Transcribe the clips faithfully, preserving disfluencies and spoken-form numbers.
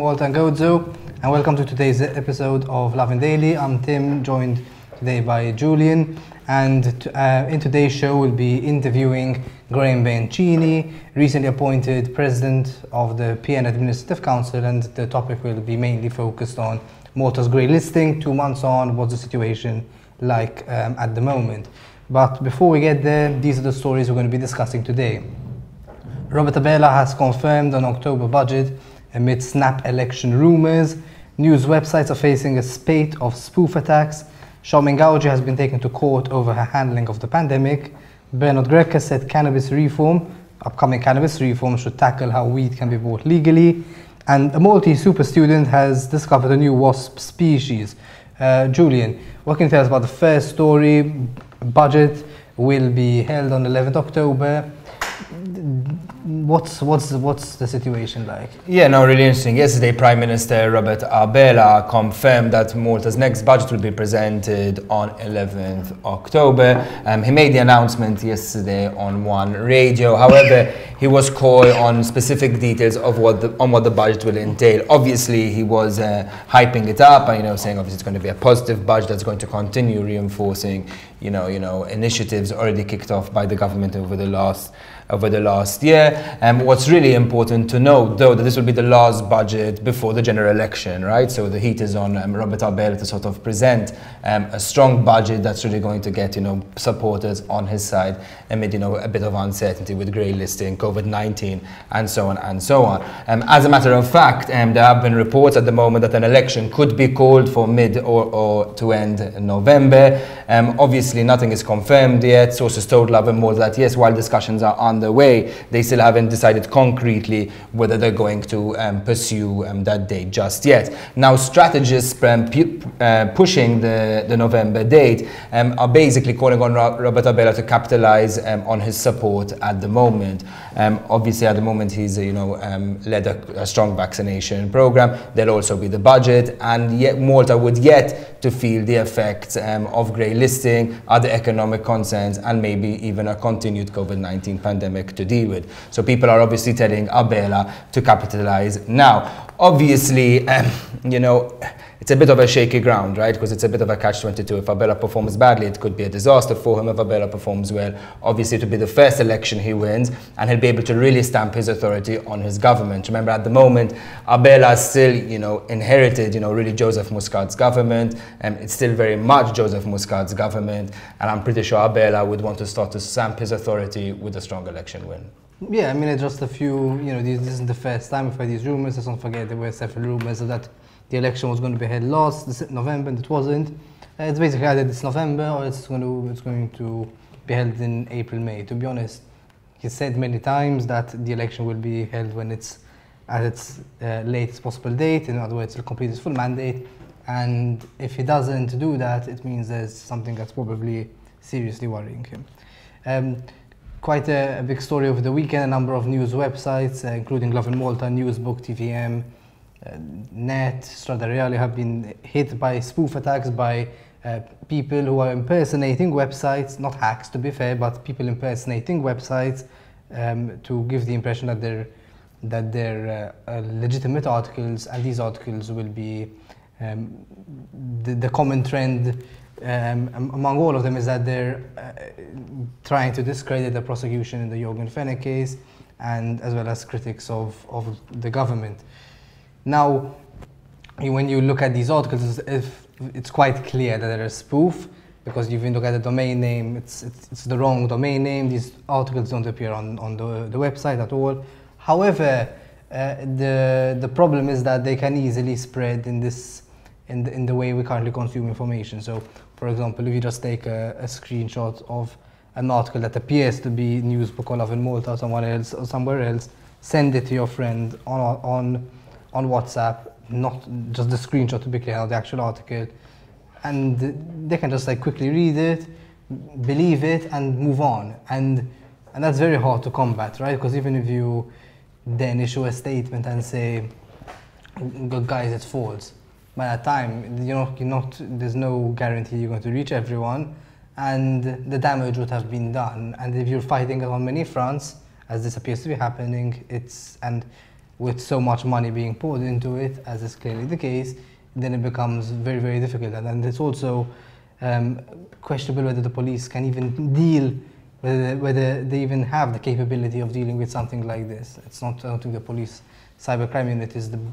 Malta and Gozo, and welcome to today's episode of Lovin Daily. I'm Tim, joined today by Julian, and uh, in today's show we'll be interviewing Graham Bencini, recently appointed President of the P N Administrative Council, and the topic will be mainly focused on Malta's grey listing. Two months on, what's the situation like um, at the moment? But before we get there, these are the stories we're going to be discussing today. Robert Abela has confirmed an October budget amid snap election rumours. News websites are facing a spate of spoof attacks. Lovin Daily has been taken to court over her handling of the pandemic. Bernard Greca said cannabis reform, upcoming cannabis reform, should tackle how weed can be bought legally. And a Maltese super student has discovered a new wasp species. Uh, Julian, what can you tell us about the first story? Budget will be held on eleventh October. What's what's what's the situation like? Yeah, no, really interesting. Yesterday, Prime Minister Robert Abela confirmed that Malta's next budget will be presented on eleventh October. Um, he made the announcement yesterday on One Radio. However, he was coy on specific details of what the, on what the budget will entail. Obviously, he was uh, hyping it up, and you know, saying obviously it's going to be a positive budget that's going to continue reinforcing, you know, you know, initiatives already kicked off by the government over the last. over the last year. Um, what's really important to note, though, that this will be the last budget before the general election, right? So the heat is on um, Robert Abela to sort of present um, a strong budget that's really going to get, you know, supporters on his side amid, you know, a bit of uncertainty with grey listing, COVID nineteen, and so on and so on. Um, as a matter of fact, um, there have been reports at the moment that an election could be called for mid or, or to end November. Um, obviously, nothing is confirmed yet. Sources told Lovin Daily that yes, while discussions are on the way, they still haven't decided concretely whether they're going to um, pursue um, that date just yet. Now, strategists um, pu uh, pushing the, the November date um, are basically calling on Ro Robert Abela to capitalize um, on his support at the moment. Um, obviously, at the moment, he's uh, you know um, led a, a strong vaccination program. There'll also be the budget, and yet Malta would yet to feel the effects um, of grey listing, other economic concerns, and maybe even a continued COVID nineteen pandemic to deal with. So people are obviously telling Abela to capitalize now. Obviously, um, you know, it's a bit of a shaky ground, right? Because it's a bit of a catch twenty-two. If Abela performs badly, it could be a disaster for him. If Abela performs well, obviously it will be the first election he wins, and he'll be able to really stamp his authority on his government. Remember, at the moment, Abela still, you know, inherited, you know, really Joseph Muscat's government, and it's still very much Joseph Muscat's government, and I'm pretty sure Abela would want to start to stamp his authority with a strong election win. Yeah, I mean, it's just a few, you know, this isn't the first time we've heard these rumours. Let's not forget there were several rumours that the election was going to be held last this November, and it wasn't. Uh, it's basically either this November or it's going to it's going to be held in April, May. To be honest, he said many times that the election will be held when it's at its uh, latest possible date. In other words, he'll complete his full mandate. And if he doesn't do that, it means there's something that's probably seriously worrying him. Um, Quite a, a big story over the weekend. A number of news websites, uh, including Lovin Malta, Newsbook, T V M, uh, Net, Strada Reali, have been hit by spoof attacks by uh, people who are impersonating websites, not hacks to be fair, but people impersonating websites um, to give the impression that they're, that they're uh, uh, legitimate articles, and these articles will be um, the, the common trend Um, among all of them is that they're uh, trying to discredit the prosecution in the Jorgen Fenech case, and as well as critics of, of the government. Now, when you look at these articles, if it's quite clear that they're a spoof, because if you look at the domain name, it's, it's, it's the wrong domain name. These articles don't appear on, on the, the website at all. However, uh, the, the problem is that they can easily spread in this In the, in the way we currently consume information. So, for example, if you just take a, a screenshot of an article that appears to be Newsbook or Lovin Malta or someone else or somewhere else, send it to your friend on on on WhatsApp, not just the screenshot to be clear, not the actual article, and they can just like quickly read it, believe it, and move on. And and that's very hard to combat, right? Because even if you then issue a statement and say, guys, it's false, by that time, you know, you're not, there's no guarantee you're going to reach everyone, and the damage would have been done. And if you're fighting on many fronts, as this appears to be happening, it's and with so much money being poured into it, as is clearly the case, then it becomes very, very difficult. And, and it's also um, questionable whether the police can even deal, whether, whether they even have the capability of dealing with something like this. It's not, I don't think the police cybercrime unit is the,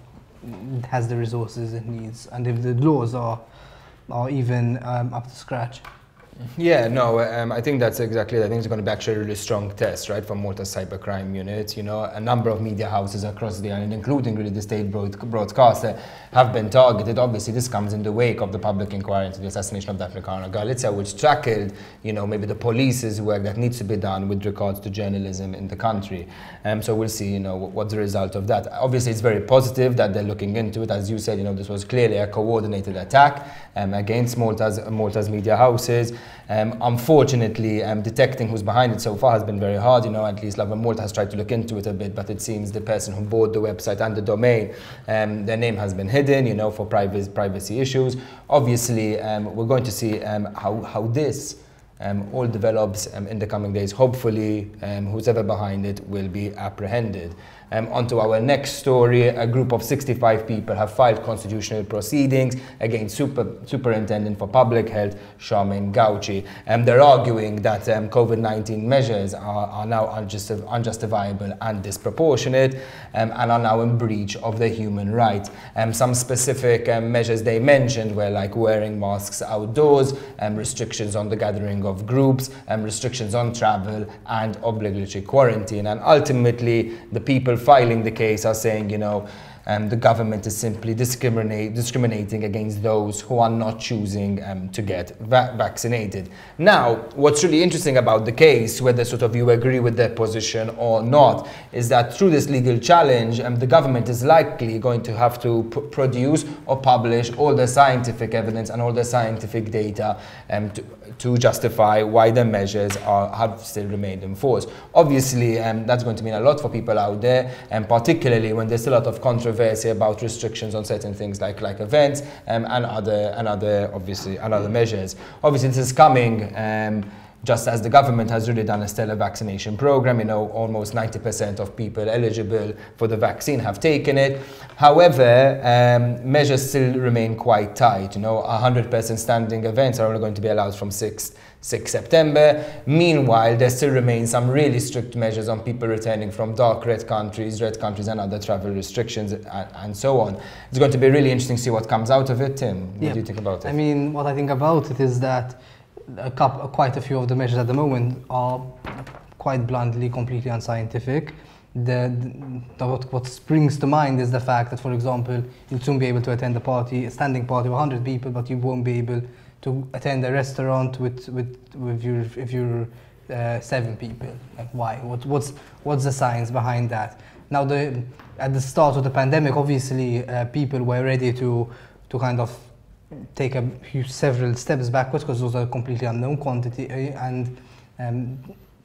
has the resources it needs, and if the laws are, are even um, up to scratch. Yeah, no, um, I think that's exactly it. I think it's going to be actually a really strong test, right, from Malta's cybercrime unit. You know, a number of media houses across the island, including really the state broad broadcaster, have been targeted. Obviously, this comes in the wake of the public inquiry into the assassination of Daphne Caruana Galizia, which tackled, you know, maybe the police's work that needs to be done with regards to journalism in the country. Um, so we'll see, you know, what's the result of that. Obviously, it's very positive that they're looking into it. As you said, you know, this was clearly a coordinated attack um, against Malta's, Malta's media houses. Um, unfortunately, um, detecting who's behind it so far has been very hard. You know, at least Lovin Malta has tried to look into it a bit, but it seems the person who bought the website and the domain, um, their name has been hidden, you know, for privacy, privacy issues. Obviously, um, we're going to see um, how, how this um, all develops um, in the coming days. Hopefully, um, who's ever behind it will be apprehended. Um, on to our next story. A group of sixty-five people have filed constitutional proceedings against Super, Superintendent for Public Health, Charmaine Gauci. Um, they're arguing that um, COVID nineteen measures are, are now unjusti unjustifiable and disproportionate um, and are now in breach of the human right. Um, some specific um, measures they mentioned were like wearing masks outdoors, um, restrictions on the gathering of groups, um, restrictions on travel, and obligatory quarantine. And ultimately, the people filing the case are saying, you know, um, the government is simply discriminate, discriminating against those who are not choosing um, to get va vaccinated. Now, what's really interesting about the case, whether sort of you agree with their position or not, is that through this legal challenge, um, the government is likely going to have to p produce or publish all the scientific evidence and all the scientific data um, to, to justify why the measures are, have still remained in force. Obviously, um, that's going to mean a lot for people out there, and particularly when there's a lot of controversy about restrictions on certain things like like events um, and other and other obviously and other measures. Obviously, this is coming um, just as the government has really done a stellar vaccination program. You know, almost ninety percent of people eligible for the vaccine have taken it. However, um, measures still remain quite tight. You know, one hundred percent standing events are only going to be allowed from sixth September. Meanwhile, there still remain some really strict measures on people returning from dark red countries, red countries and other travel restrictions and, and so on. It's going to be really interesting to see what comes out of it. Tim, what yeah. do you think about it? I mean, what I think about it is that a couple, quite a few of the measures at the moment are quite bluntly completely unscientific. The, the, what, what springs to mind is the fact that, for example, you'll soon be able to attend a party, a standing party of one hundred people, but you won't be able to attend a restaurant with with with your if you're uh, seven people. Like, why? What what's what's the science behind that? Now, the at the start of the pandemic, obviously, uh, people were ready to to kind of take a few, several steps backwards because those are completely unknown quantity, and um,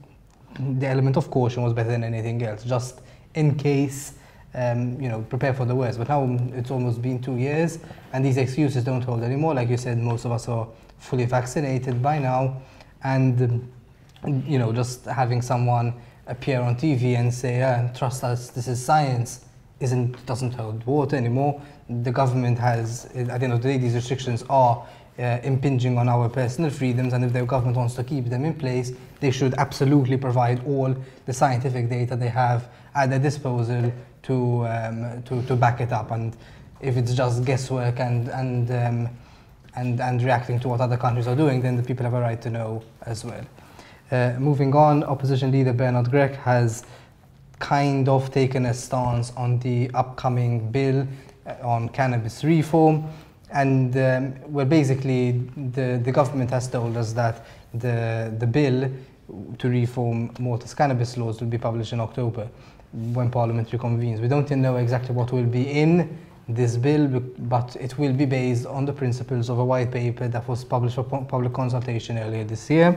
the element of caution was better than anything else, just in case. Um, you know, prepare for the worst. But now it's almost been two years and these excuses don't hold anymore. Like you said, most of us are fully vaccinated by now, and um, you know, just having someone appear on T V and say, ah, trust us, this is science, isn't doesn't hold water anymore. The government has, at the end of the day, these restrictions are uh, impinging on our personal freedoms, and if the government wants to keep them in place, they should absolutely provide all the scientific data they have at their disposal to um, to to back it up. And if it's just guesswork and and um, and and reacting to what other countries are doing, then the people have a right to know as well. Uh, moving on, opposition leader Bernard Grech has kind of taken a stance on the upcoming bill on cannabis reform, and um, well, basically the the government has told us that the the bill to reform Malta's cannabis laws will be published in October, when Parliament reconvenes. We don't know exactly what will be in this bill, but it will be based on the principles of a white paper that was published for public consultation earlier this year.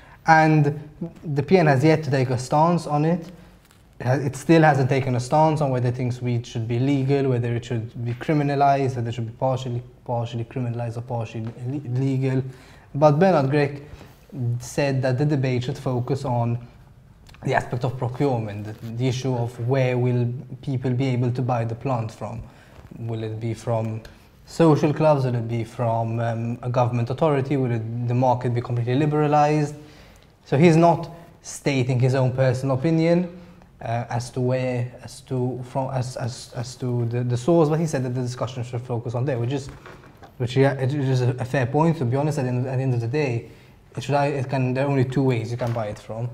And the P N has yet to take a stance on it. It still hasn't taken a stance on whether it thinks weed should be legal, whether it should be criminalized, whether it should be partially, partially criminalized or partially legal. But Bernard Grech said that the debate should focus on the aspect of procurement, the, the issue of where will people be able to buy the plant from. Will it be from social clubs? Will it be from um, a government authority? Will it, the market be completely liberalized? So he's not stating his own personal opinion uh, as to where, as to from, as as as to the, the source, but he said that the discussion should focus on there, which is, which yeah, it is a fair point. To be honest, at the end, at the end of the day, it should it can there are only two ways you can buy it from,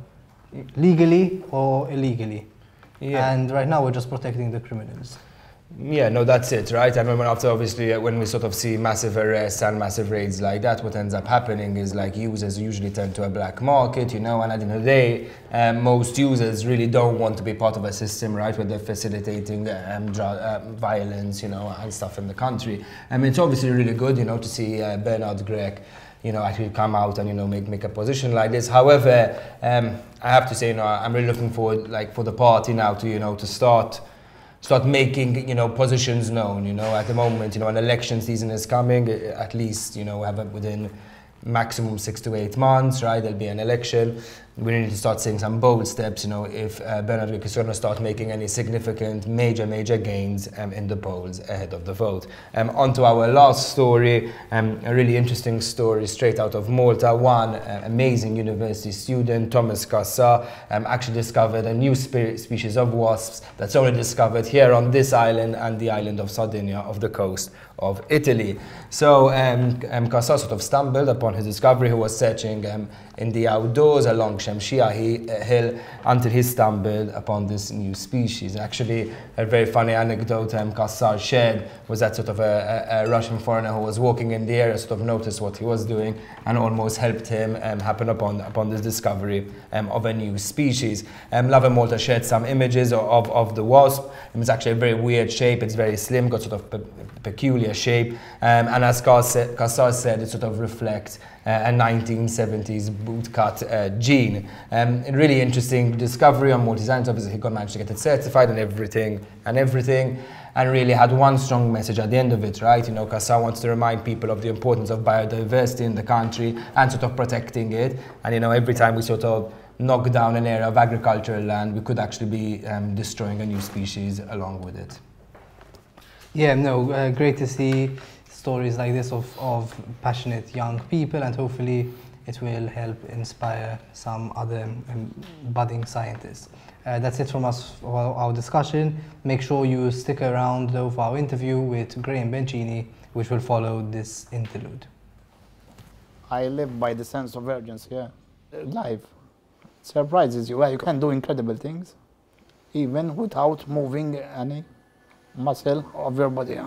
legally or illegally. Yeah. And right now we're just protecting the criminals. Yeah, no, that's it, right? And when after obviously when we sort of see massive arrests and massive raids like that, what ends up happening is like users usually turn to a black market, you know, and at the end of the day, um, most users really don't want to be part of a system, right, where they're facilitating um, uh, violence, you know, and stuff in the country. I mean, it's obviously really good, you know, to see uh, Bernard Grech, you know, actually come out and, you know, make, make a position like this. However, um, I have to say, you know, I'm really looking forward, like, for the party now to, you know, to start start making, you know, positions known, you know, at the moment, you know, an election season is coming, at least, you know, have it within maximum six to eight months, right? There'll be an election. We need to start seeing some bold steps, you know, if uh, Bernard Grech is going to start making any significant, major, major gains um, in the polls ahead of the vote. Um, on to our last story, um, a really interesting story straight out of Malta. One uh, amazing university student, Thomas Cassa, um, actually discovered a new spe species of wasps that's only discovered here on this island and the island of Sardinia, off the coast of Italy. So um, um, Cassa sort of stumbled upon his discovery. He was searching um, in the outdoors along Shamshia Hill until he stumbled upon this new species. Actually, a very funny anecdote um, Cassa shared was that sort of a, a, a Russian foreigner who was walking in the area sort of noticed what he was doing and almost helped him um, happen upon upon this discovery um, of a new species. Um, Lovin Malta shared some images of, of, of the wasp. It's actually a very weird shape. It's very slim, got sort of pe peculiar shape, um, and as Cassa said, it sort of reflects uh, a nineteen seventies bootcut uh, gene. Um, a really interesting discovery on Maltese Islands. Obviously, he got managed to get it certified and everything, and everything, and really had one strong message at the end of it, right? You know, Cassa wants to remind people of the importance of biodiversity in the country and sort of protecting it. And you know, every time we sort of knock down an area of agricultural land, we could actually be um, destroying a new species along with it. Yeah, no, uh, great to see stories like this of, of passionate young people, and hopefully it will help inspire some other um, budding scientists. Uh, that's it from us for our, our discussion. Make sure you stick around though for our interview with Graham Bencini, which will follow this interlude. I live by the sense of urgency, yeah. Life surprises you. You can do incredible things, even without moving any muscle of your body.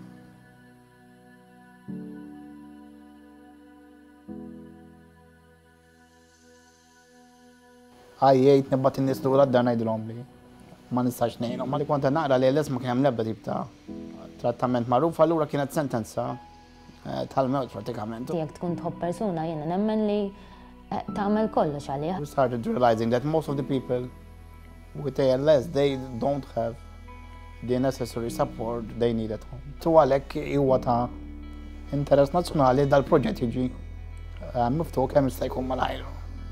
Għajjejt nibbat in-nies lura d-dar ngħidilhom li ma nistax ngħinhom. Ma li kont naqra li l-isma kien hemm l-ebda tip ta' trattament magħruf, allura kienet sentenza tal-mewt pratikament. Jekk tkun tħobb persuna jiena nemmen li tagħmel kollox għaliha. We started realizing that most of the people with A L S, they don't have the necessary support they need at home. Tu għalhekk huwa ta' interess nazzjonali dal-proġett jiġi miftuħ kemm jista' jkun malajr.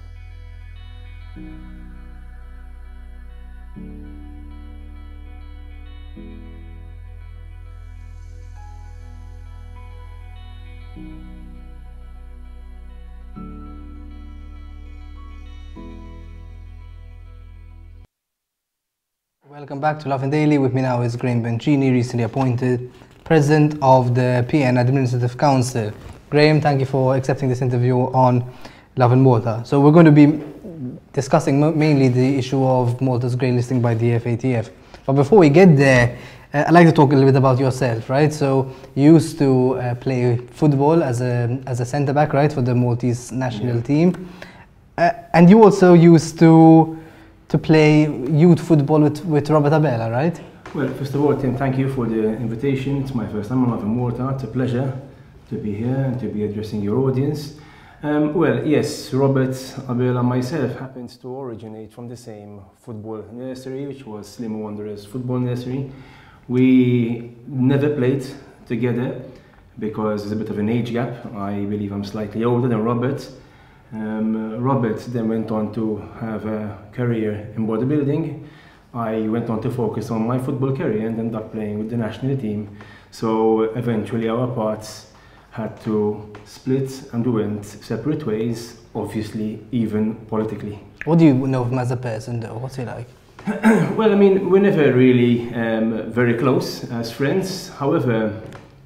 Welcome back to Lovin Daily. With me now is Graham Bencini, recently appointed President of the P N Administrative Council. Graham, thank you for accepting this interview on Lovin Malta. So we're going to be discussing mainly the issue of Malta's grey listing by the F A T F. But before we get there, uh, I'd like to talk a little bit about yourself, right? So you used to uh, play football as a, as a centre-back, right, for the Maltese national yeah. team. Uh, and you also used to to play youth football with, with Robert Abela, right? Well, first of all, Tim, thank you for the invitation. It's my first time on Lovin Malta. It's a pleasure to be here and to be addressing your audience. Um, well, yes, Robert Abela and myself happens to originate from the same football nursery, which was Slim Wanderers Football Nursery. We never played together because there's a bit of an age gap. I believe I'm slightly older than Robert. Um, Robert then went on to have a career in bodybuilding. I went on to focus on my football career and ended up playing with the national team. So eventually our paths had to split and we went separate ways, obviously even politically. What do you know of him as a person though? What's he like? Well, I mean, we're never really um, very close as friends. However,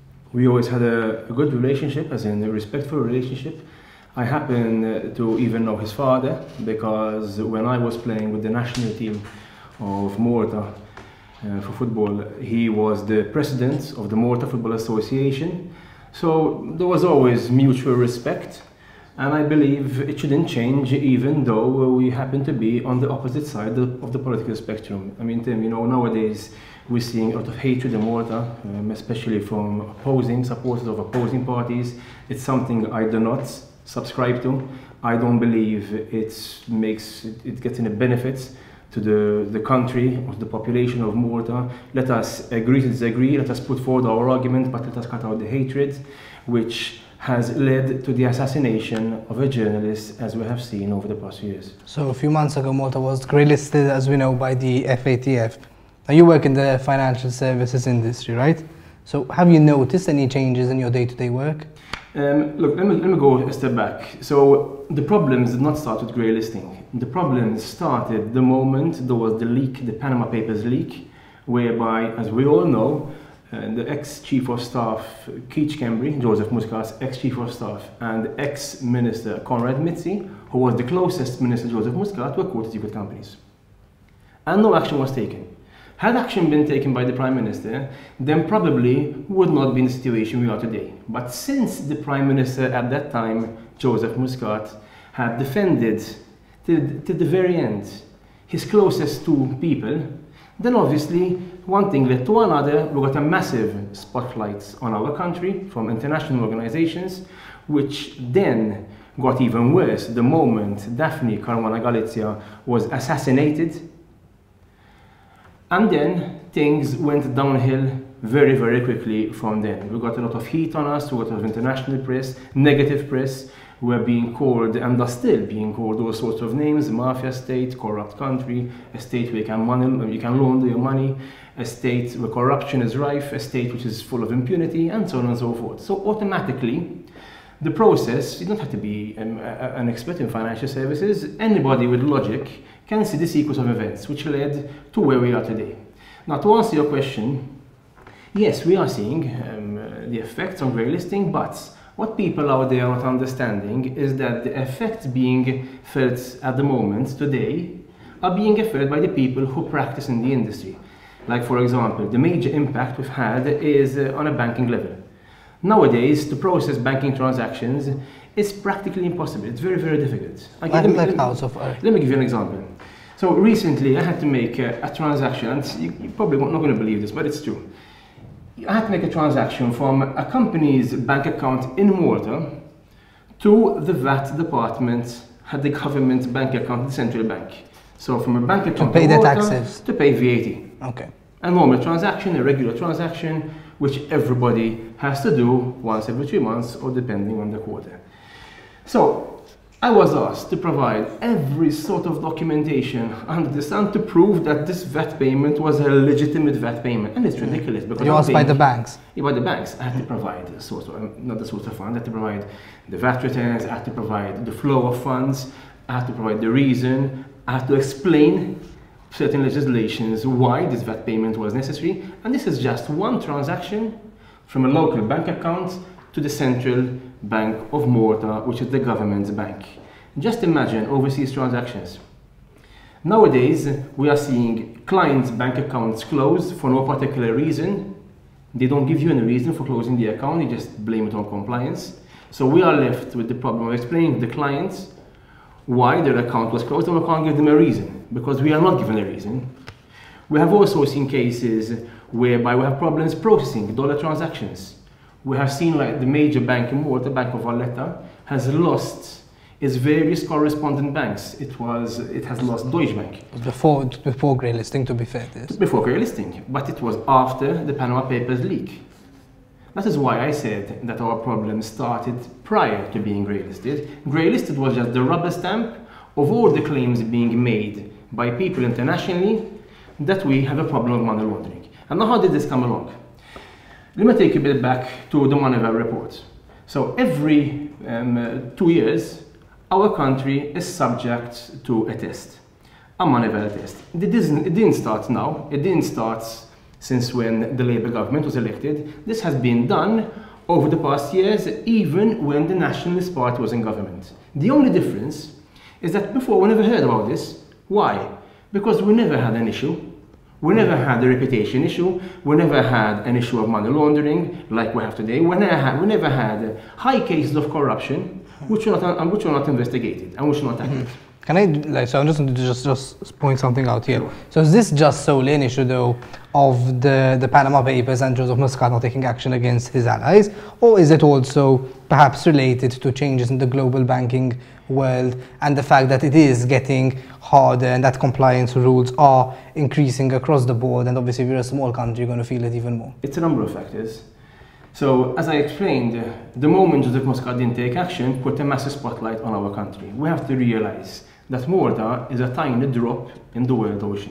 we always had a, a good relationship, as in a respectful relationship. I happen uh, to even know his father because when I was playing with the national team of Malta uh, for football, he was the president of the Malta Football Association. So there was always mutual respect, and I believe it shouldn't change even though we happen to be on the opposite side of the political spectrum. I mean, Tim, you know, nowadays we're seeing a lot of hatred in Malta, um, especially from opposing supporters of opposing parties. It's something I do not subscribe to. I don't believe it makes it gets any benefits to the, the country or the population of Malta. Let us agree to disagree, let us put forward our argument, but let us cut out the hatred which has led to the assassination of a journalist, as we have seen over the past few years. So a few months ago Malta was grey listed, as we know, by the F A T F. Now you work in the financial services industry, right? So have you noticed any changes in your day-to-day work? Um, look, let me, let me go a step back. So the problems did not start with grey listing. The problems started the moment there was the leak, the Panama Papers leak, whereby, as we all know, uh, the ex-chief of staff, Keith Kembry, Joseph Muscat's ex-chief of staff, and ex-minister Conrad Mitzi, who was the closest minister Joseph Muscat, were caught as secret companies. And no action was taken. Had action been taken by the Prime Minister, then probably would not be in the situation we are today. But since the Prime Minister at that time, Joseph Muscat, had defended to, to the very end his closest two people, then obviously one thing led to another. We got a massive spotlight on our country from international organizations, which then got even worse the moment Daphne Caruana Galizia was assassinated. And then things went downhill very, very quickly from then. We got a lot of heat on us, we got a lot of international press, negative press. We were being called, and are still being called, all sorts of names: mafia state, corrupt country, a state where you can, money, you can launder your money, a state where corruption is rife, a state which is full of impunity, and so on and so forth. So automatically, the process, you don't have to be um, a, an expert in financial services. Anybody with logic can see the sequence of events which led to where we are today. Now, to answer your question, yes, we are seeing um, uh, the effects of grey listing, but what people out there are not understanding is that the effects being felt at the moment today are being felt by the people who practice in the industry. Like, for example, the major impact we've had is uh, on a banking level. Nowadays, to process banking transactions is practically impossible. It's very, very difficult. Like, let, me, like let, me, let me give you an example. So recently, I had to make a, a transaction, and you, you probably not going to believe this, but it's true. I had to make a transaction from a company's bank account in Malta to the V A T department at the government bank account, the central bank. So from a bank account to pay in the Malta taxes, to pay V A T. Okay. A normal transaction, a regular transaction, which everybody has to do once every three months or depending on the quarter. So I was asked to provide every sort of documentation under the sun to prove that this V A T payment was a legitimate V A T payment. And it's ridiculous because you asked by the banks. Yeah, by the banks. I had to provide the source of, not the source of funds, I had to provide the V A T returns, I had to provide the flow of funds, I had to provide the reason, I had to explain certain legislations why this V A T payment was necessary. And this is just one transaction from a local bank account to the Central Bank of Malta, which is the government's bank. Just imagine overseas transactions. Nowadays, we are seeing clients' bank accounts closed for no particular reason. They don't give you any reason for closing the account, you just blame it on compliance. So we are left with the problem of explaining to the clients why their account was closed, and we can't give them a reason, because we are not given a reason. We have also seen cases whereby we have problems processing dollar transactions. We have seen like the major bank in Malta, Bank of Valletta, has lost its various correspondent banks. It was, it has lost Deutsche Bank. Before, before grey listing, to be fair. This. Before grey listing, but it was after the Panama Papers leak. That is why I said that our problem started prior to being grey-listed. Grey-listed was just the rubber stamp of all the claims being made by people internationally that we have a problem of money laundering. And now how did this come along? Let me take a bit back to the Moneyval report. So every um, uh, two years, our country is subject to a test, a Moneyval test. It didn't, it didn't start now, it didn't start since when the Labour government was elected. This has been done over the past years, even when the Nationalist Party was in government. The only difference is that before we never heard about this. Why? Because we never had an issue. We never had a reputation issue. We never had an issue of money laundering like we have today. We never had, we never had high cases of corruption which were not, which were not investigated and which were not tackled. Can I, like, so I'm just going to just, just point something out here. So is this just solely an issue, though, of the, the Panama Papers and Joseph Muscat not taking action against his allies? Or is it also perhaps related to changes in the global banking world and the fact that it is getting harder and that compliance rules are increasing across the board, and obviously if you're a small country, you're going to feel it even more? It's a number of factors. So, as I explained, the moment Joseph Muscat didn't take action put a massive spotlight on our country. We have to realize that Malta is a tiny drop in the world ocean.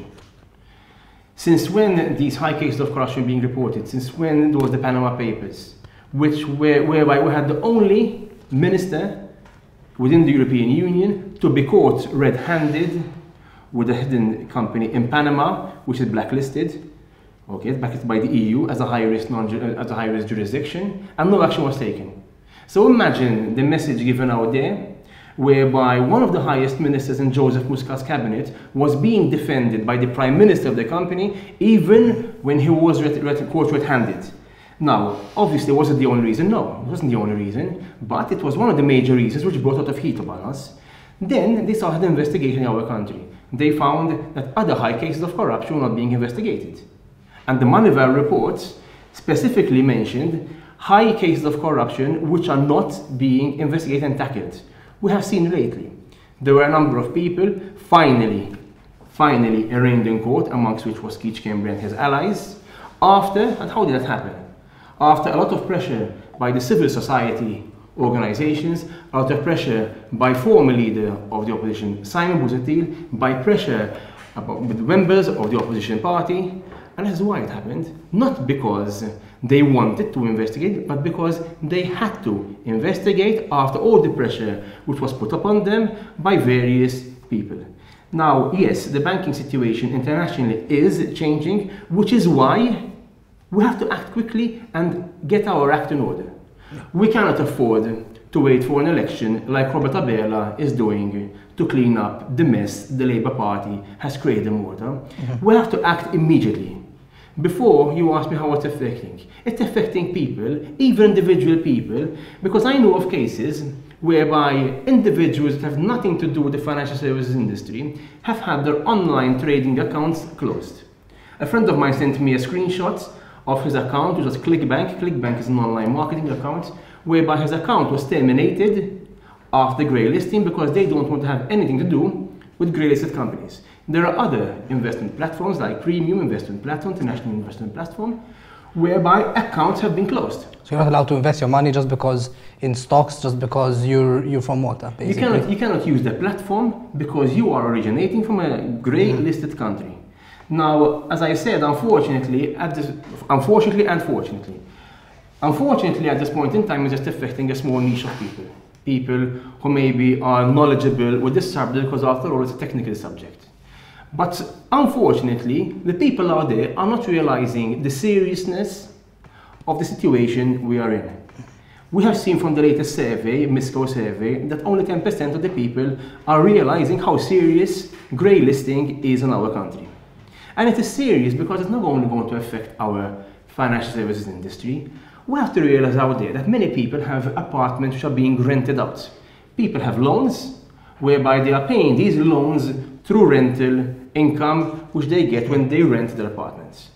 Since when these high cases of corruption being reported, since when there was the Panama Papers, which were, whereby we had the only minister within the European Union to be caught red-handed with a hidden company in Panama, which is blacklisted, okay, it's blacklisted by the E U as a high-risk non as a high-risk jurisdiction, and no action was taken. So imagine the message given out there, whereby one of the highest ministers in Joseph Muscat's cabinet was being defended by the prime minister of the company, even when he was caught red-handed. Now, obviously, was it the only reason? No, it wasn't the only reason, but it was one of the major reasons which brought a lot of heat upon us. Then they started an investigation in our country. They found that other high cases of corruption were not being investigated. And the Moneyval reports specifically mentioned high cases of corruption which are not being investigated and tackled. We have seen lately, there were a number of people finally, finally arraigned in court, amongst which was Keith Cambry and his allies, after, and how did that happen? After a lot of pressure by the civil society organizations, a lot of pressure by former leader of the opposition, Simon Busuttil, by pressure about, with members of the opposition party, and that's why it happened. Not because they wanted to investigate, but because they had to investigate after all the pressure which was put upon them by various people. Now, yes, the banking situation internationally is changing, which is why we have to act quickly and get our act in order. We cannot afford to wait for an election like Robert Abela is doing to clean up the mess the Labour Party has created in Malta. Mm-hmm. We have to act immediately. Before you ask me how it's affecting, it's affecting people, even individual people, because I know of cases whereby individuals that have nothing to do with the financial services industry have had their online trading accounts closed. A friend of mine sent me a screenshot of his account, which was ClickBank. ClickBank is an online marketing account, whereby his account was terminated after grey listing because they don't want to have anything to do with grey listed companies. There are other investment platforms like Premium Investment Platform, International Investment Platform, whereby accounts have been closed. So you're not allowed to invest your money just because in stocks, just because you're you're from Malta, basically. You cannot you cannot use the platform because you are originating from a grey listed mm-hmm. country. Now, as I said, unfortunately, at this, unfortunately and fortunately, unfortunately at this point in time, it's just affecting a small niche of people. People who maybe are knowledgeable with this subject because after all it's a technical subject. But unfortunately, the people out there are not realizing the seriousness of the situation we are in. We have seen from the latest survey, Misco survey, that only ten percent of the people are realizing how serious grey listing is in our country. And it is serious because it's not only going to affect our financial services industry. We have to realize out there that many people have apartments which are being rented out. People have loans whereby they are paying these loans through rental income which they get when they rent their apartments.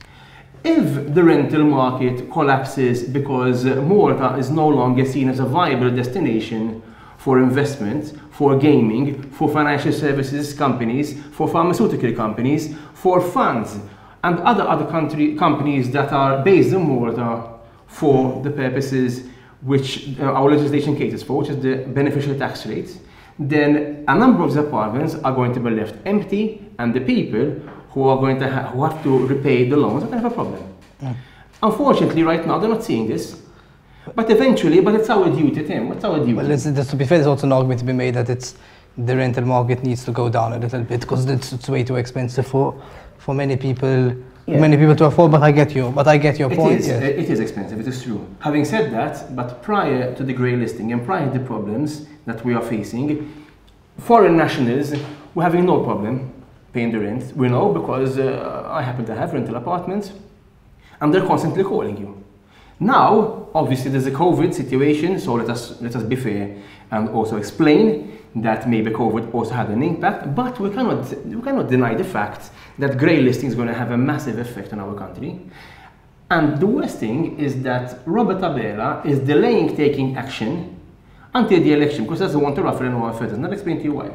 If the rental market collapses because Malta is no longer seen as a viable destination for investment, for gaming, for financial services companies, for pharmaceutical companies, for funds and other other country companies that are based in Malta for the purposes which uh, our legislation caters for, which is the beneficial tax rate, then a number of the apartments are going to be left empty, and the people who are going to ha who have to repay the loans are going to have a problem. Mm. Unfortunately, right now, they're not seeing this. But eventually, but it's our duty, Tim. It's our duty. Well, it's, to be fair, there's also an argument to be made that it's the rental market needs to go down a little bit because it's, it's way too expensive for for many people. Yeah. Many people to afford. But I get you. But I get your it point. Is, yes. It is expensive. It is true. Having said that, but prior to the grey listing and prior to the problems that we are facing, foreign nationals were having no problem paying the rent. We know because uh, I happen to have rental apartments, and they're constantly calling you. Now, obviously, there's a COVID situation, so let us let us be fair and also explain that maybe COVID also had an impact. But we cannot we cannot deny the fact that grey listing is going to have a massive effect on our country. And the worst thing is that Robert Abela is delaying taking action until the election because he doesn't want to ruffle anyone further. And I'll explain to you why.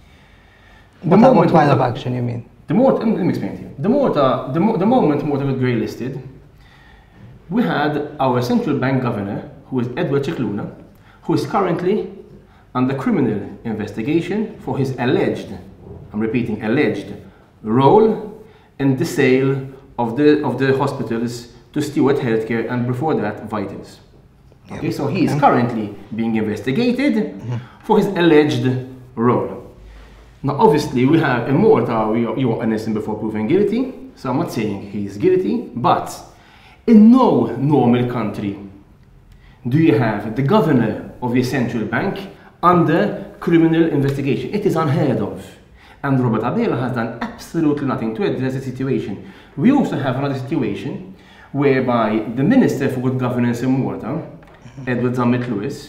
The what, what kind of action you mean? The more, let me explain to you. The, Malta, the, mo the moment Malta got grey listed, we had our central bank governor, who is Edward Cicluna, who is currently under criminal investigation for his alleged, I'm repeating, alleged role in the sale of the, of the hospitals to Stewart Healthcare and before that, Vitals. Okay, so he is currently being investigated mm-hmm. for his alleged role. Now, obviously, we have in Malta, we are, you are innocent before proven guilty, so I'm not saying he's guilty, but in no normal country do you have the governor of your central bank under criminal investigation. It is unheard of. And Robert Abela has done absolutely nothing to address the situation. We also have another situation whereby the Minister for Good Governance in Malta, Edward Zammit Lewis,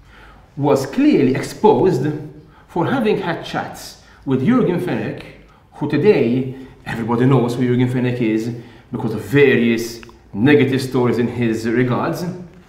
was clearly exposed for having had chats with Jürgen Fenech, who today everybody knows who Jürgen Fenech is because of various negative stories in his regards,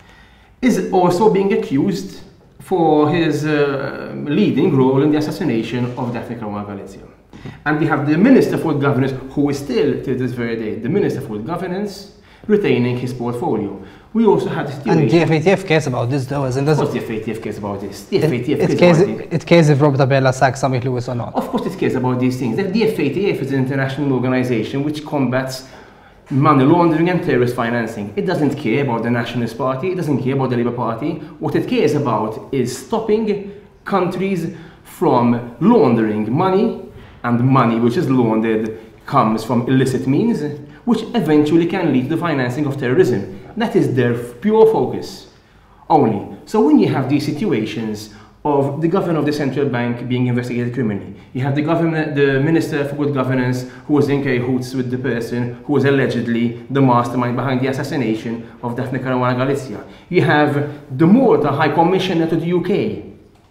is also being accused for his uh, leading role in the assassination of Daphne Caruana Galizia. And we have the Minister for Governance, who is still, to this very day, the Minister for Governance, retaining his portfolio. We also had the situation... And the F A T F cares about this, though, isn't it? Of course the F A T F cares about this. The F A T F it, cares it about it. It cares if Robert Abela sacks Zammit Lewis or not. Of course it cares about these things. The, the F A T F is an international organization which combats money laundering and terrorist financing. It doesn't care about the Nationalist Party, it doesn't care about the Labour Party. What it cares about is stopping countries from laundering money, and money which is laundered comes from illicit means, which eventually can lead to the financing of terrorism. That is their pure focus only. So when you have these situations of the governor of the central bank being investigated criminally, you have the governor, the Minister for Good Governance, who was in cahoots with the person who was allegedly the mastermind behind the assassination of Daphne Caruana Galizia. You have the Malta High Commissioner to the U K,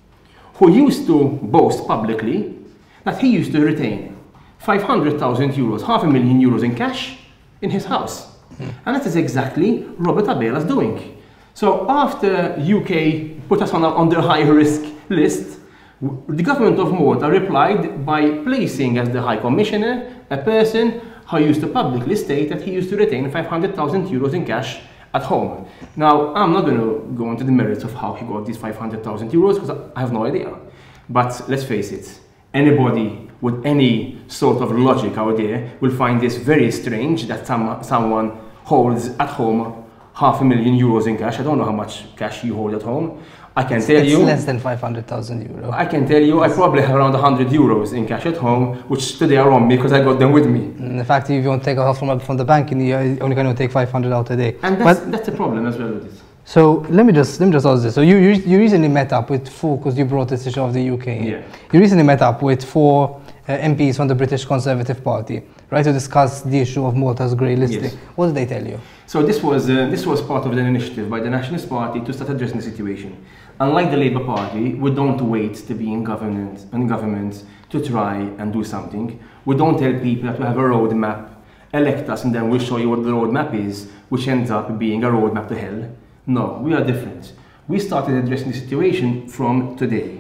who used to boast publicly that he used to retain five hundred thousand euros, half a million euros in cash in his house. Mm. And that is exactly Robert Abela's doing. So after U K put us on, a, on their high risk list, the government of Malta replied by placing as the High Commissioner a person who used to publicly state that he used to retain five hundred thousand euros in cash at home. Now, I'm not going to go into the merits of how he got these five hundred thousand euros because I have no idea. But let's face it, anybody with any sort of logic out there will find this very strange that some, someone holds at home half a million euros in cash. I don't know how much cash you hold at home. I can tell it's you... It's less than five hundred thousand euros. I can tell you I probably have around one hundred euros in cash at home, which today are on me because I got them with me. And the fact, if you want to take a half from, from the bank, you're only going to take five hundred out a day. And that's, but, that's a problem as well with it. So let me just let me just ask this. So you you, you recently met up with four, because you brought this issue of the U K. Yeah. You recently met up with four uh, M Ps from the British Conservative Party, right, to discuss the issue of Malta's grey listing. Yes. What did they tell you? So this was uh, this was part of an initiative by the Nationalist Party to start addressing the situation. Unlike the Labour Party, we don't wait to be in government in government to try and do something. We don't tell people that we have a roadmap, elect us, and then we'll show you what the roadmap is, which ends up being a roadmap to hell. No, we are different. We started addressing the situation from today.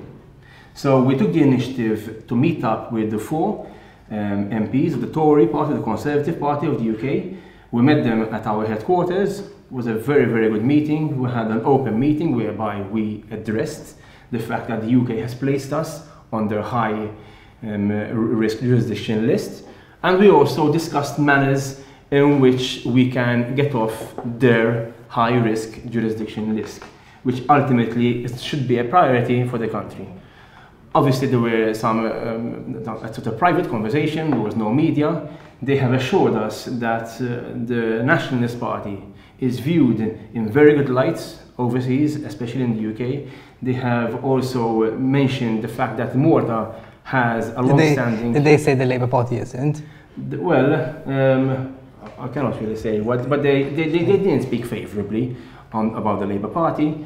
So we took the initiative to meet up with the four um, M Ps of the Tory party, the Conservative Party of the U K. We met them at our headquarters. was a very, very good meeting. We had an open meeting whereby we addressed the fact that the U K has placed us on their high um, risk jurisdiction list. And we also discussed manners in which we can get off their high risk jurisdiction list, which ultimately is, should be a priority for the country. Obviously, there were some um, sort of private conversation, there was no media. They have assured us that uh, the Nationalist Party is viewed in very good light overseas, especially in the U K. They have also mentioned the fact that Malta has a long-standing... Did they say the Labour Party isn't? Well, um, I cannot really say what, but they, they, they, they didn't speak favourably on, about the Labour Party.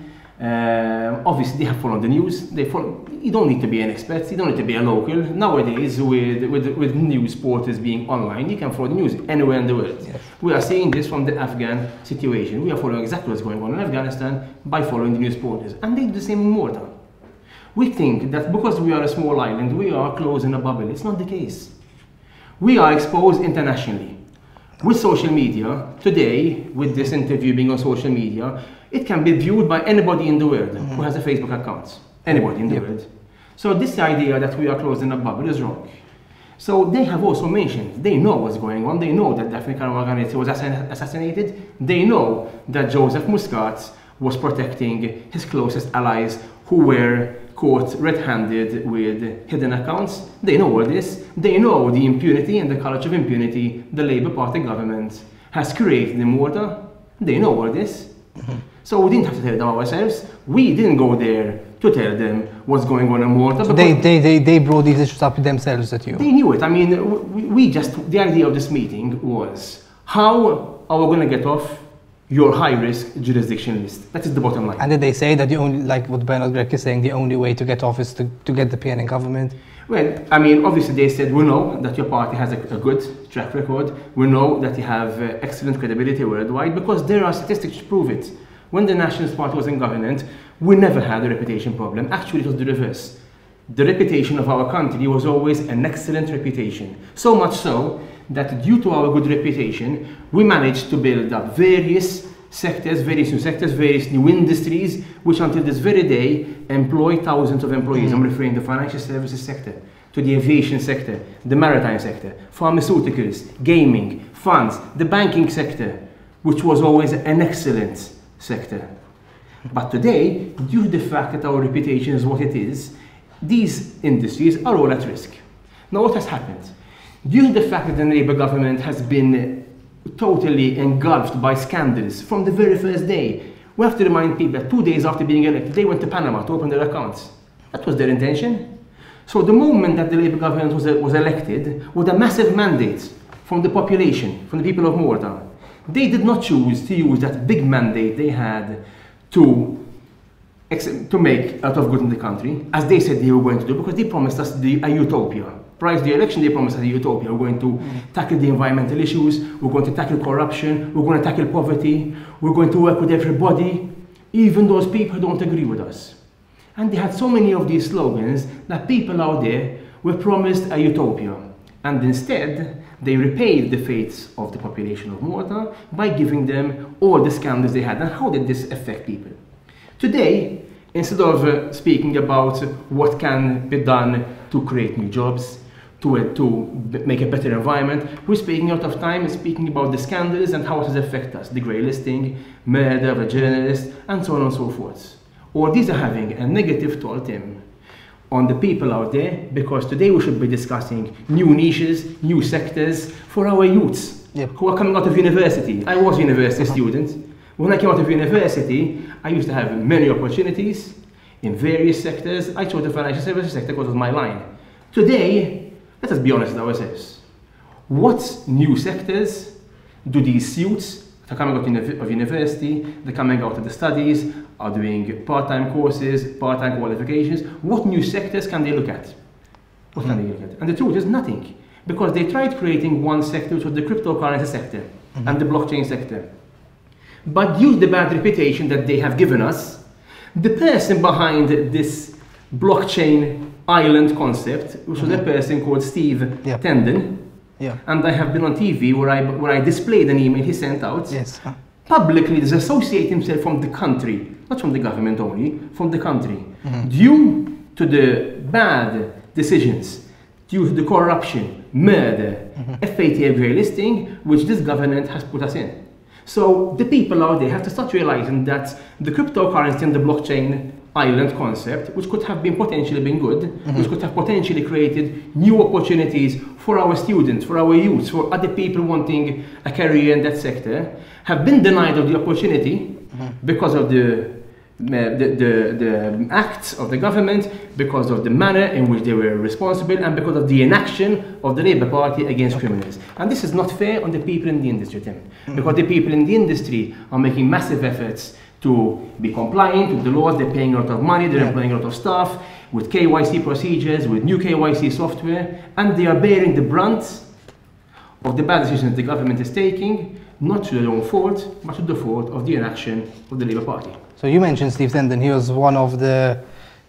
Um, obviously, they have followed the news. They follow, you don't need to be an expert, you don't need to be a local. Nowadays, with, with, with news portals being online, you can follow the news anywhere in the world. Yes. We are seeing this from the Afghan situation. We are following exactly what's going on in Afghanistan by following the news portals. And they do the same in Malta. We think that because we are a small island, we are closed in a bubble. It's not the case. We are exposed internationally. With social media, today, with this interview being on social media, it can be viewed by anybody in the world mm-hmm. who has a Facebook account. Anybody in the yep. world. So this idea that we are closed in a bubble is wrong. So they have also mentioned, they know what's going on, they know that Daphne Caruana was assassinated, they know that Joseph Muscat was protecting his closest allies who were caught red-handed with hidden accounts. They know all this. They know the impunity and the culture of impunity the Labour Party government has created in Malta. They know all this. Mm-hmm. So we didn't have to tell them ourselves. We didn't go there to tell them what's going on in Malta. So they, they, they, they brought these issues up themselves at you? They knew it. I mean, we, we just, the idea of this meeting was, how are we going to get off your high-risk jurisdiction list? That is the bottom line. And did they say that the only, like what Bernard Gregg is saying, the only way to get off is to, to get the P N government? Well, I mean, obviously they said, we know that your party has a, a good track record. We know that you have uh, excellent credibility worldwide, because there are statistics to prove it. When the Nationalist Party was in government, we never had a reputation problem. Actually, it was the reverse. The reputation of our country was always an excellent reputation. So much so that due to our good reputation, we managed to build up various sectors, various new sectors, various new industries, which until this very day employ thousands of employees. Mm. I'm referring to the financial services sector, to the aviation sector, the maritime sector, pharmaceuticals, gaming, funds, the banking sector, which was always an excellent sector. But today, due to the fact that our reputation is what it is, these industries are all at risk. Now, what has happened? Due to the fact that the Labour government has been totally engulfed by scandals from the very first day, we have to remind people that two days after being elected, they went to Panama to open their accounts. That was their intention. So the moment that the Labour government was, was elected, with a massive mandate from the population, from the people of Malta, they did not choose to use that big mandate they had to, to make out of good in the country, as they said they were going to do, because they promised us the, a utopia. Prior to the election, they promised us a utopia. We're going to mm. tackle the environmental issues, we're going to tackle corruption, we're going to tackle poverty, we're going to work with everybody, even those people who don't agree with us. And they had so many of these slogans that people out there were promised a utopia. And instead, they repaid the fates of the population of Malta by giving them all the scandals they had. And how did this affect people? Today, instead of uh, speaking about what can be done to create new jobs, to, uh, to make a better environment, we're speaking out of time and speaking about the scandals and how it has affected us. The grey listing, murder of a journalist, and so on and so forth. All these are having a negative toll, Tim, on the people out there, because today we should be discussing new niches, new sectors for our youths yep. who are coming out of university. I was a university uh-huh. student. When I came out of university, I used to have many opportunities in various sectors. I chose the financial services sector because it was my line. Today, let us be honest with ourselves. What new sectors do these youths that are coming out of university, they're coming out of the studies, are doing part-time courses, part-time qualifications, what new sectors can they look at? What mm-hmm. can they look at? And the truth is nothing. Because they tried creating one sector, which was the cryptocurrency sector mm-hmm. and the blockchain sector. But due to the bad reputation that they have given us, the person behind this blockchain island concept, which was mm-hmm. a person called Steve yeah. Tendon, yeah. and I have been on T V where I, where I displayed an email he sent out. Yes. publicly disassociate himself from the country, not from the government only, from the country, mm-hmm. due to the bad decisions, due to the corruption, murder, mm-hmm. F A T F grey listing, which this government has put us in. So the people out there have to start realizing that the cryptocurrency and the blockchain island concept, which could have been potentially been good, mm-hmm. which could have potentially created new opportunities for our students, for our youth, for other people wanting a career in that sector, have been denied of the opportunity mm-hmm. because of the, the, the, the acts of the government, because of the manner in which they were responsible, and because of the inaction of the Labour Party against okay. criminals. And this is not fair on the people in the industry, Tim, mm-hmm. because the people in the industry are making massive efforts to be compliant with the laws. They're paying a lot of money, they're yeah. employing a lot of staff with K Y C procedures, with new K Y C software, and they are bearing the brunt of the bad decisions the government is taking, not to their own fault, but to the fault of the inaction of the Labour Party. So you mentioned Steve Tendon. He was one of the,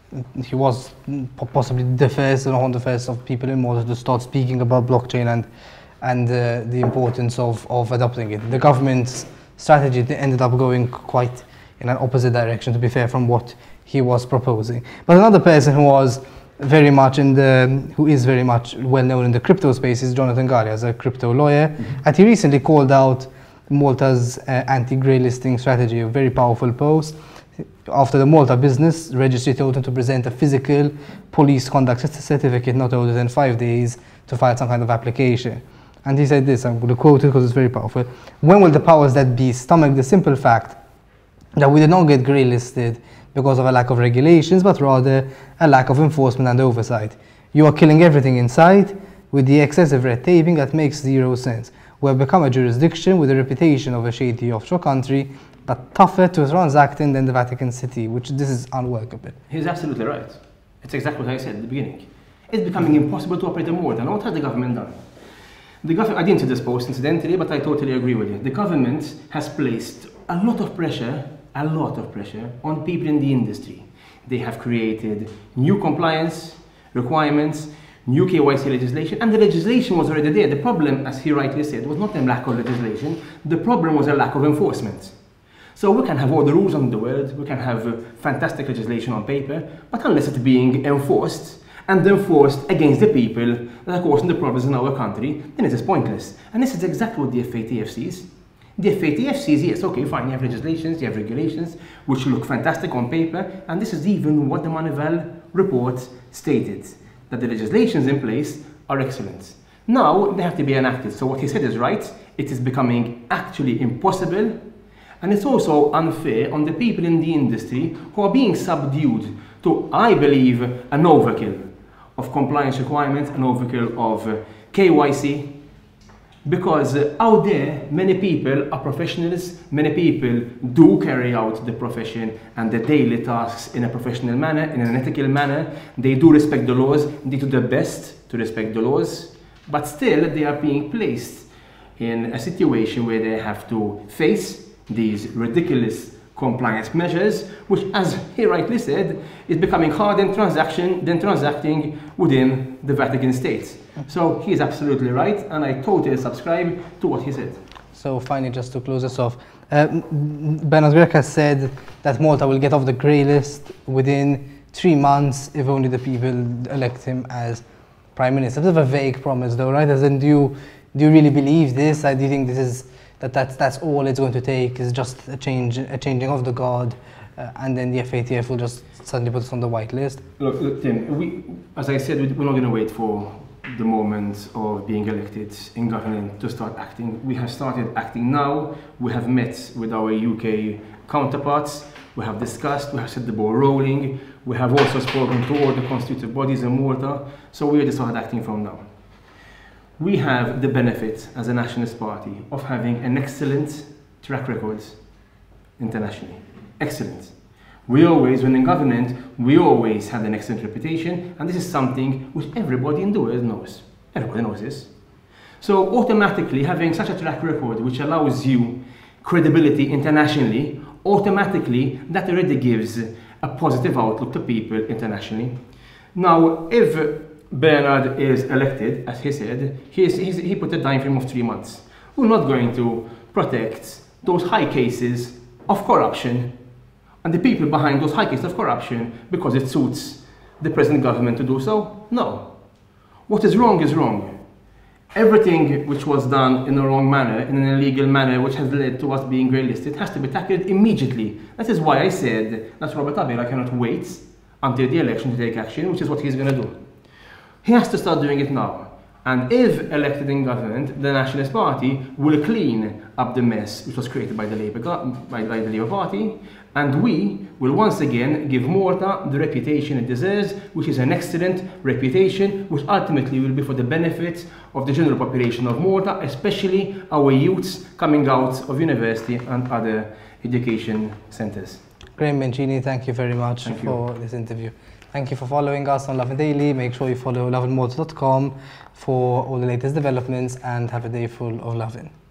he was possibly the first and one of the first of people in Malta to start speaking about blockchain and and uh, the importance of, of adopting it. The government's strategy ended up going quite in an opposite direction, to be fair, from what he was proposing. But another person who was very much in the, who is very much well known in the crypto space is Jonathan Gallia, as a crypto lawyer, mm-hmm. and he recently called out Malta's uh, anti-grey listing strategy, a very powerful post. After the Malta Business Registry told him to present a physical police conduct certificate not older than five days to file some kind of application. And he said this, I'm going to quote it because it's very powerful. When will the powers that be stomach the simple fact that we did not get grey listed because of a lack of regulations, but rather a lack of enforcement and oversight? You are killing everything in sight with the excessive red taping that makes zero sense. We have become a jurisdiction with a reputation of a shady offshore country, but tougher to transact in than the Vatican City, which this is unworkable. He's absolutely right. It's exactly what I said at the beginning. It's becoming impossible to operate in Malta. Now, what has the government done? The government, I didn't see this post incidentally, but I totally agree with you. The government has placed a lot of pressure, a lot of pressure on people in the industry. They have created new compliance requirements, new K Y C legislation, and the legislation was already there. The problem, as he rightly said, was not a lack of legislation. The problem was a lack of enforcement. So we can have all the rules in the world, we can have uh, fantastic legislation on paper, but unless it's being enforced, and enforced against the people that are causing the problems in our country, then it is pointless. And this is exactly what the F A T F sees. The F A T F sees, yes, okay, fine, you have legislations, you have regulations, which look fantastic on paper, and this is even what the Manival report stated, that the legislations in place are excellent. Now, they have to be enacted. So what he said is right, it is becoming actually impossible, and it's also unfair on the people in the industry who are being subdued to, I believe, an overkill of compliance requirements, an overkill of uh, K Y C, because uh, out there many people are professionals, many people do carry out the profession and the daily tasks in a professional manner, in an ethical manner. They do respect the laws, they do their best to respect the laws, but still they are being placed in a situation where they have to face these ridiculous compliance measures, which, as he rightly said, is becoming harder in transaction than transacting within the Vatican States. So he is absolutely right, and I totally subscribe to what he said. So finally, just to close this off, uh, Bernard Grech has said that Malta will get off the grey list within three months if only the people elect him as Prime Minister. It's a bit of a vague promise though, right? As in, do you, do you really believe this? I do you think this is that that's, that's all it's going to take, is just a change, a changing of the guard, uh, and then the F A T F will just suddenly put us on the white list? Look, look Tim, we, as I said, we're not going to wait for the moment of being elected in government to start acting. We have started acting now. We have met with our U K counterparts. We have discussed, we have set the ball rolling. We have also spoken to all the constitutive bodies in Malta. So we already started acting from now. We have the benefit as a nationalist party of having an excellent track record internationally. Excellent. We always, when in government, we always had an excellent reputation, and this is something which everybody in the world knows. Everybody knows this. So automatically, having such a track record which allows you credibility internationally, automatically that already gives a positive outlook to people internationally. Now, if Bernard is elected, as he said, he, is, he's, he put a time frame of three months. We're not going to protect those high cases of corruption and the people behind those high cases of corruption because it suits the present government to do so? No. What is wrong is wrong. Everything which was done in a wrong manner, in an illegal manner, which has led to us being grey-listed, has to be tackled immediately. That is why I said that Robert Abela cannot wait until the election to take action, which is what he's going to do. He has to start doing it now. And if elected in government, the Nationalist Party will clean up the mess which was created by the Labour, by, by the Labour Party, and we will once again give Malta the reputation it deserves, which is an excellent reputation, which ultimately will be for the benefit of the general population of Malta, especially our youths coming out of university and other education centres. Graham Bencini, thank you very much Thank for you. this interview. Thank you for following us on Lovin Daily. Make sure you follow lovin malta dot com for all the latest developments, and have a day full of lovin'.